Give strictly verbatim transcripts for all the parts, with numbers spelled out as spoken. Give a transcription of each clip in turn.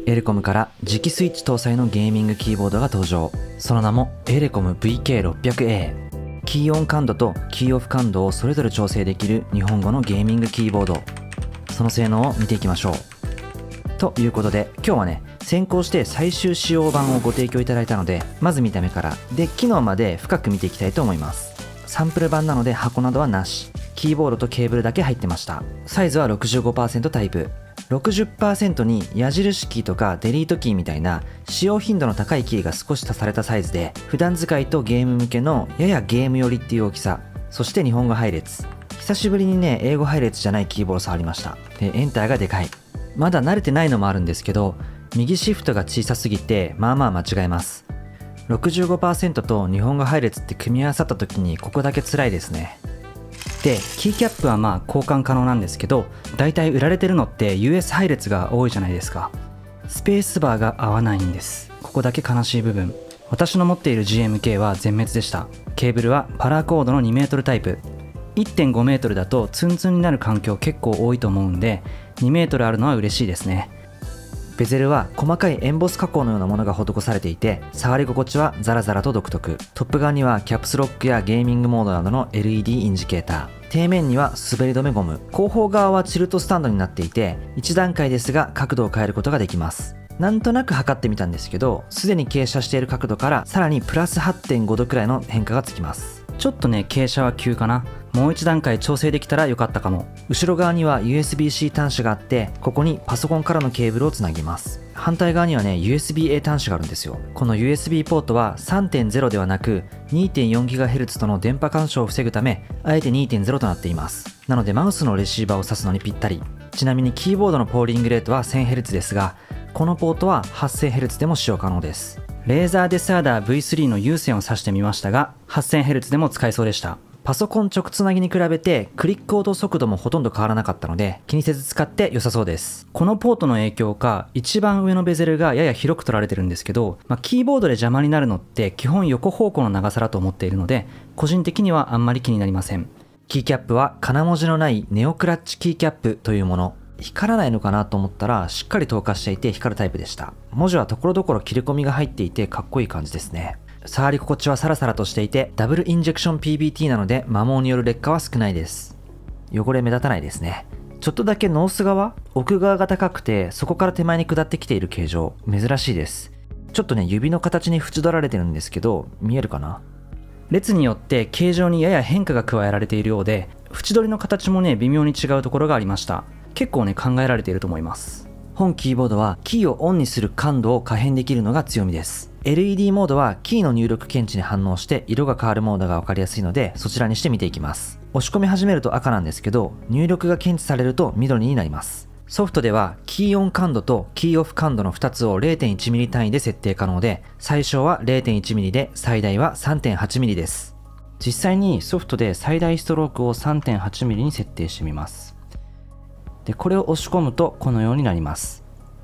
エレコムから磁気スイッチ搭載のゲーミングキーボードが登場。その名もエレコム ブイケーろっぴゃくエー。 キーオン感度とキーオフ感度をそれぞれ調整できる日本語のゲーミングキーボード。その性能を見ていきましょう。ということで今日はね、先行して最終仕様版をご提供いただいたので、まず見た目からで機能まで深く見ていきたいと思います。サンプル版なので箱などはなし。キーボードとケーブルだけ入ってました。サイズは ろくじゅうごパーセント タイプ。ろくじゅっパーセント に矢印キーとかデリートキーみたいな使用頻度の高いキーが少し足されたサイズで、普段使いとゲーム向けのややゲーム寄りっていう大きさ。そして日本語配列。久しぶりにね、英語配列じゃないキーボード触りました。で、エンターがでかい。まだ慣れてないのもあるんですけど、右シフトが小さすぎてまあまあ間違えます。ろくじゅうごパーセント と日本語配列って組み合わさった時にここだけ辛いですね。で、キーキャップはまあ交換可能なんですけど、だいたい売られてるのって ユーエス 配列が多いじゃないですか。スペースバーが合わないんです。ここだけ悲しい部分。私の持っている ジーエムケー は全滅でした。ケーブルはパラコードのにメートルタイプ。いってんごメートルだとツンツンになる環境結構多いと思うんで、にメートルあるのは嬉しいですね。ベゼルは細かいエンボス加工のようなものが施されていて、触り心地はザラザラと独特。トップ側にはキャプスロックやゲーミングモードなどの エルイーディー インジケーター。底面には滑り止めゴム。後方側はチルトスタンドになっていて、いち段階ですが角度を変えることができます。なんとなく測ってみたんですけど、すでに傾斜している角度からさらにプラス はってんご 度くらいの変化がつきます。ちょっとね、傾斜は急かな。もう一段階調整できたらよかったかも。後ろ側には ユーエスビーシー 端子があって、ここにパソコンからのケーブルをつなぎます。反対側にはね、ユーエスビーエー 端子があるんですよ。この ユーエスビー ポートは さんてんゼロ ではなく にてんよんギガヘルツ との電波干渉を防ぐため、あえて にてんゼロ となっています。なのでマウスのレシーバーを挿すのにぴったり。ちなみにキーボードのポーリングレートは せんヘルツ ですが、このポートは はっせんヘルツ でも使用可能です。レーザーデスアダー ブイスリー の有線を挿してみましたが、はっせんヘルツ でも使えそうでした。パソコン直つなぎに比べてクリック応答速度もほとんど変わらなかったので、気にせず使って良さそうです。このポートの影響か、一番上のベゼルがやや広く取られてるんですけど、まあ、キーボードで邪魔になるのって基本横方向の長さだと思っているので、個人的にはあんまり気になりません。キーキャップは金文字のないネオクラッチキーキャップというもの。光らないのかなと思ったらしっかり透過していて光るタイプでした。文字はところどころ切れ込みが入っていてかっこいい感じですね。触り心地はサラサラとしていて、ダブルインジェクション ピービーティー なので摩耗による劣化は少ないです。汚れ目立たないですね。ちょっとだけノース側、奥側が高くてそこから手前に下ってきている形状、珍しいです。ちょっとね、指の形に縁取られてるんですけど、見えるかな。列によって形状にやや変化が加えられているようで、縁取りの形もね、微妙に違うところがありました。結構ね、考えられていると思います。本キーボードはキーをオンにする感度を可変できるのが強みです。エルイーディー モードはキーの入力検知に反応して色が変わるモードが分かりやすいので、そちらにして見ていきます。押し込み始めると赤なんですけど、入力が検知されると緑になります。ソフトではキーオン感度とキーオフ感度のふたつを れいてんいちミリ単位で設定可能で、最小は れいてんいちミリで最大は さんてんはちミリです。実際にソフトで最大ストロークを さんてんはちミリに設定してみます。で、これを押し込むとこのようになります。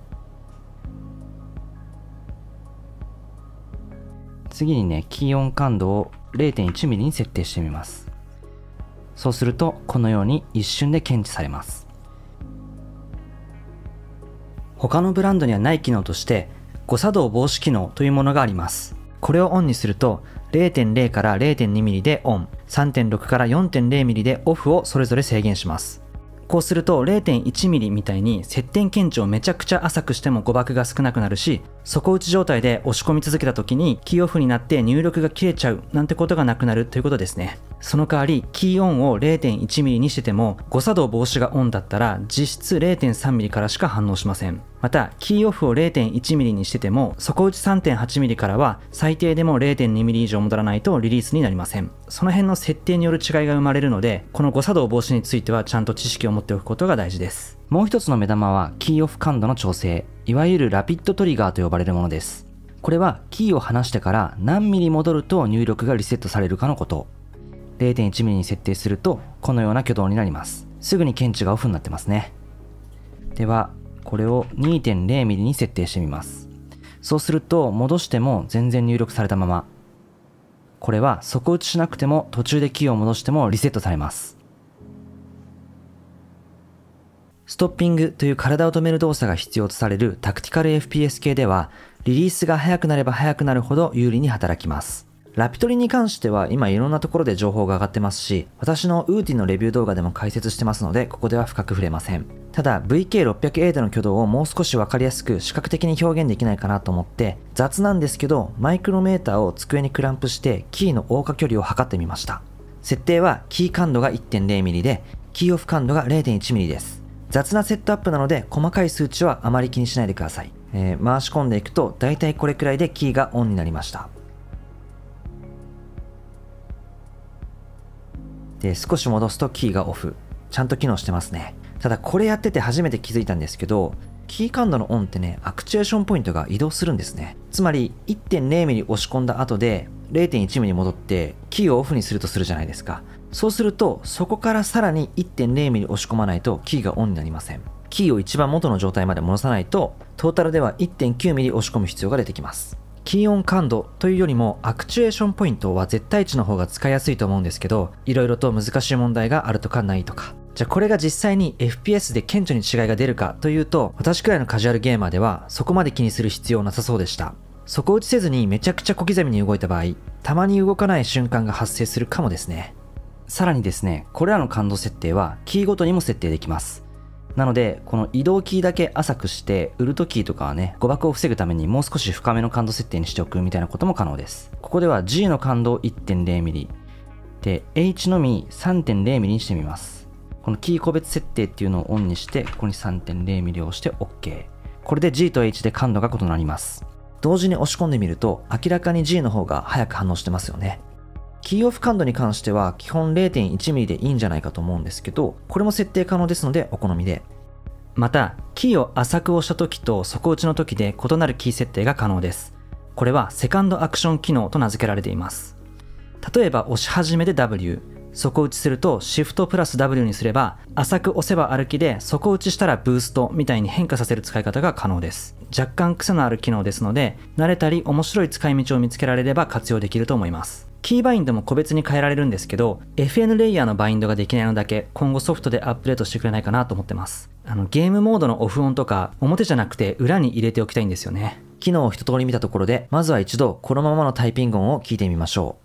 次にね、キーオン感度を れいてんいちミリに設定してみます。そうするとこのように一瞬で検知されます。他のブランドにはない機能として誤作動防止機能というものがあります。これをオンにすると れいてんゼロ から れいてんにミリでオン、さんてんろく から よんてんゼロ ミリでオフをそれぞれ制限します。こうすると れいてんいちミリみたいに接点検知をめちゃくちゃ浅くしても誤爆が少なくなるし、底打ち状態で押し込み続けた時にキーオフになって入力が切れちゃうなんてことがなくなるということですね。その代わりキーオンを れいてんいちミリにしてても誤作動防止がオンだったら実質 れいてんさんミリからしか反応しません。またキーオフを れいてんいちミリにしてても底打ち さんてんはちミリからは最低でも れいてんにミリ以上戻らないとリリースになりません。その辺の設定による違いが生まれるので、この誤作動防止についてはちゃんと知識を持っておくことが大事です。もう一つの目玉はキーオフ感度の調整、いわゆるラピッドトリガーと呼ばれるものです。これはキーを離してから何ミリ戻ると入力がリセットされるかのこと。れいてんいちミリに設定するとこのような挙動になります。すぐに検知がオフになってますね。ではこれを にてんゼロミリに設定してみます。そうすると戻しても全然入力されたまま。これは底打ちしなくても途中でキーを戻してもリセットされます。 ストッピングという体を止める動作が必要とされるタクティカル エフピーエス 系では、リリースが速くなれば速くなるほど有利に働きます。ラピトリに関しては今いろんなところで情報が上がってますし、私のウーティのレビュー動画でも解説してますので、ここでは深く触れません。ただ ブイケーろっぴゃくエー での挙動をもう少しわかりやすく視覚的に表現できないかなと思って、雑なんですけどマイクロメーターを机にクランプしてキーの謳歌距離を測ってみました。設定はキー感度が いってんれいミリ で、キーオフ感度が れいてんいちミリ です。雑なセットアップなので細かい数値はあまり気にしないでください。えー、回し込んでいくとだいたいこれくらいでキーがオンになりました。で、少し戻すとキーがオフ。ちゃんと機能してますね。ただこれやってて初めて気づいたんですけど、キー感度のオンってね、アクチュエーションポイントが移動するんですね。つまり いってんれいミリ 押し込んだ後で れいてんいちミリ 戻ってキーをオフにするとするじゃないですか。そうするとそこからさらに いってんれいミリ 押し込まないとキーがオンになりません。キーを一番元の状態まで戻さないとトータルでは いってんきゅうミリ 押し込む必要が出てきます。キーオン感度というよりもアクチュエーションポイントは絶対値の方が使いやすいと思うんですけど、いろいろと難しい問題があるとかないとか。じゃあこれが実際に エフピーエス で顕著に違いが出るかというと、私くらいのカジュアルゲーマーではそこまで気にする必要なさそうでした。底打ちせずにめちゃくちゃ小刻みに動いた場合、たまに動かない瞬間が発生するかもですね。さらにですね、これらの感度設定はキーごとにも設定できます。なので、この移動キーだけ浅くして、ウルトキーとかはね、誤爆を防ぐためにもう少し深めの感度設定にしておくみたいなことも可能です。ここでは G の感度を いってんれいミリ、で、H のみ さんてんれいミリにしてみます。このキー個別設定っていうのをオンにして、ここに さんてんれいミリを押して OK。これで G と H で感度が異なります。同時に押し込んでみると、明らかに G の方が早く反応してますよね。キーオフ感度に関しては基本 れいてんいちミリ でいいんじゃないかと思うんですけど、これも設定可能ですのでお好みで。また、キーを浅く押した時と底打ちの時で異なるキー設定が可能です。これはセカンドアクション機能と名付けられています。例えば押し始めで ダブリュー、底打ちするとシフトプラス ダブリュー にすれば、浅く押せば歩きで底打ちしたらブーストみたいに変化させる使い方が可能です。若干癖のある機能ですので、慣れたり面白い使い道を見つけられれば活用できると思います。キーバインドも個別に変えられるんですけど、エフエヌ レイヤーのバインドができないのだけ今後ソフトでアップデートしてくれないかなと思ってます。あのゲームモードのオフオンとか表じゃなくて裏に入れておきたいんですよね。機能を一通り見たところで、まずは一度このままのタイピング音を聞いてみましょう。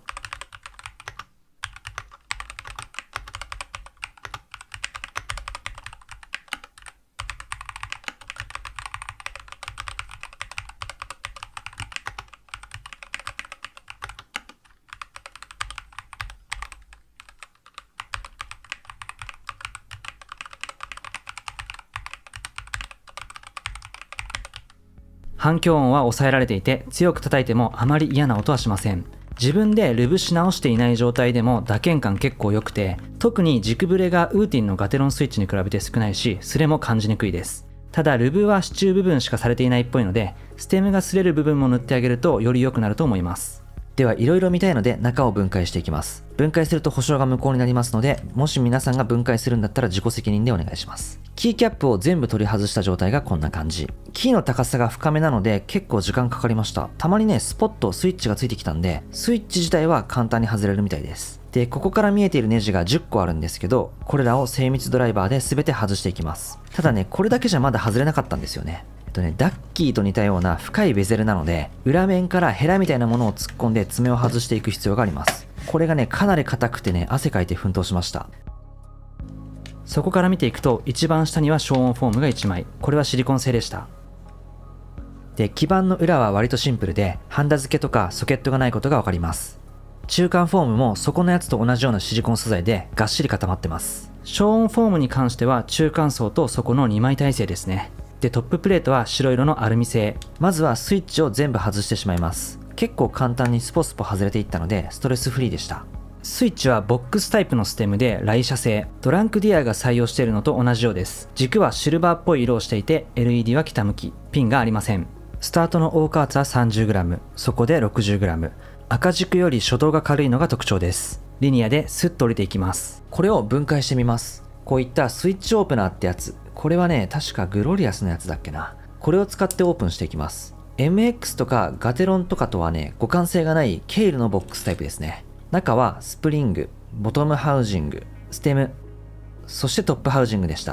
反響音は抑えられていて、強く叩いてもあまり嫌な音はしません。自分でルブし直していない状態でも打鍵感結構良くて、特に軸ブレがウーティンのガテロンスイッチに比べて少ないし、スレも感じにくいです。ただルブは支柱部分しかされていないっぽいので、ステムが擦れる部分も塗ってあげるとより良くなると思います。では色々見たいので中を分解していきます。分解すると保証が無効になりますので、もし皆さんが分解するんだったら自己責任でお願いします。キーキャップを全部取り外した状態がこんな感じ。キーの高さが深めなので結構時間かかりました。たまにね、スポット、スイッチがついてきたんで、スイッチ自体は簡単に外れるみたいです。で、ここから見えているネジがじゅっこあるんですけど、これらを精密ドライバーで全て外していきます。ただね、これだけじゃまだ外れなかったんですよね。えっとね、ダッキーと似たような深いベゼルなので、裏面からヘラみたいなものを突っ込んで爪を外していく必要があります。これがね、かなり硬くてね、汗かいて奮闘しました。そこから見ていくと、一番下には消音フォームがいちまい。これはシリコン製でした。で、基板の裏は割とシンプルで、ハンダ付けとかソケットがないことがわかります。中間フォームも底のやつと同じようなシリコン素材でがっしり固まってます。消音フォームに関しては中間層と底のにまい体制ですね。で、トッププレートは白色のアルミ製。まずはスイッチを全部外してしまいます。結構簡単にスポスポ外れていったので、ストレスフリーでした。スイッチはボックスタイプのステムでライシャ製。ドランクディアが採用しているのと同じようです。軸はシルバーっぽい色をしていて、エルイーディー は北向き。ピンがありません。スタートの大加圧は さんじゅうグラム、底で ろくじゅうグラム。赤軸より初動が軽いのが特徴です。リニアでスッと降りていきます。これを分解してみます。こういったスイッチオープナーってやつ。これはね、確かグロリアスのやつだっけな。これを使ってオープンしていきます。エムエックス とかガテロンとかとはね、互換性がないケイルのボックスタイプですね。中はスプリング、ボトムハウジング、ステム、そしてトップハウジングでした。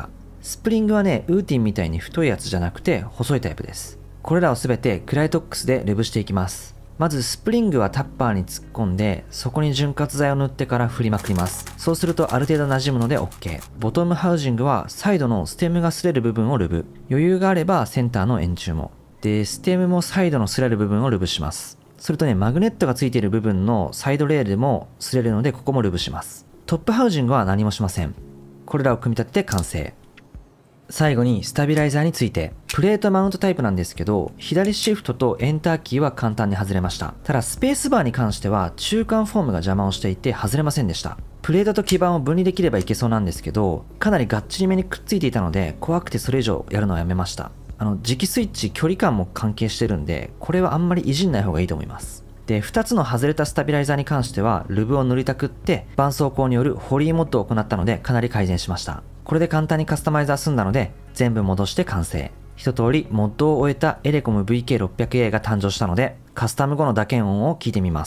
スプリングはね、ウーティンみたいに太いやつじゃなくて細いタイプです。これらをすべてクライトックスでレブしていきます。まずスプリングはタッパーに突っ込んで、そこに潤滑剤を塗ってから振りまくります。そうするとある程度馴染むので OK。ボトムハウジングはサイドのステムが擦れる部分をルブ。余裕があればセンターの円柱も。で、ステムもサイドの擦れる部分をルブします。それとね、マグネットがついている部分のサイドレールでも擦れるのでここもルブします。トップハウジングは何もしません。これらを組み立てて完成。最後にスタビライザーについて、プレートマウントタイプなんですけど、左シフトとエンターキーは簡単に外れました。ただスペースバーに関しては中間フォームが邪魔をしていて外れませんでした。プレートと基板を分離できればいけそうなんですけど、かなりがっちりめにくっついていたので怖くてそれ以上やるのをやめました。あの磁気スイッチ距離感も関係してるんで、これはあんまりいじんない方がいいと思います。で、ふたつの外れたスタビライザーに関してはルブを塗りたくって絆創膏によるホリーモッドを行ったのでかなり改善しました。これで簡単にカスタマイザー済んだので全部戻して完成。一通りモッドを終えたエレコム ブイケーろっぴゃくエー が誕生したのでカスタム後の打鍵音を聞いてみます。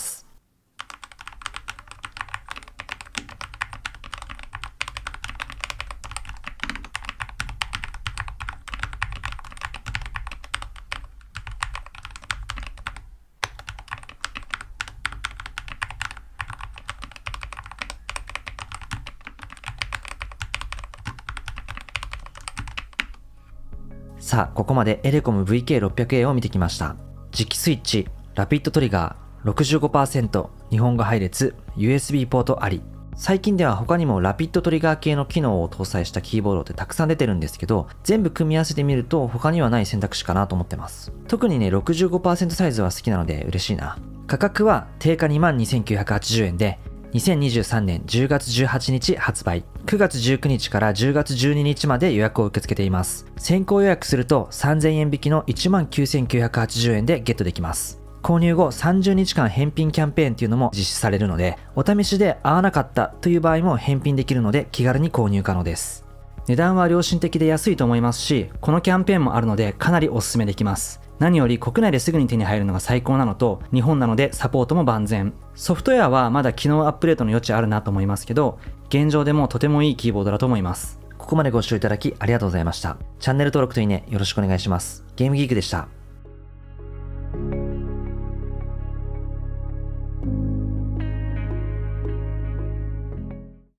さあ、ここまでエレコム ブイケーろっぴゃくエー を見てきました。磁気スイッチ、ラピッドトリガー、ろくじゅうごパーセント、日本語配列、ユーエスビー ポートあり。最近では他にもラピッドトリガー系の機能を搭載したキーボードってたくさん出てるんですけど、全部組み合わせてみると他にはない選択肢かなと思ってます。特にね、ろくじゅうごパーセント サイズは好きなので嬉しいな。価格は定価 にまんにせんきゅうひゃくはちじゅうえんで、にせんにじゅうさんねんじゅうがつじゅうはちにち発売。くがつじゅうくにちからじゅうがつじゅうににちまで予約を受け付けています。先行予約するとさんぜんえん引きの いちまんきゅうせんきゅうひゃくはちじゅうえんでゲットできます。購入後さんじゅうにちかん返品キャンペーンっていうのも実施されるので、お試しで合わなかったという場合も返品できるので気軽に購入可能です。値段は良心的で安いと思いますし、このキャンペーンもあるのでかなりおすすめできます。何より国内ですぐに手に入るのが最高なのと、日本なのでサポートも万全。ソフトウェアはまだ機能アップデートの余地あるなと思いますけど、現状でもとてもいいキーボードだと思います。ここまでご視聴いただきありがとうございました。チャンネル登録といいねよろしくお願いします。ゲームギークでした。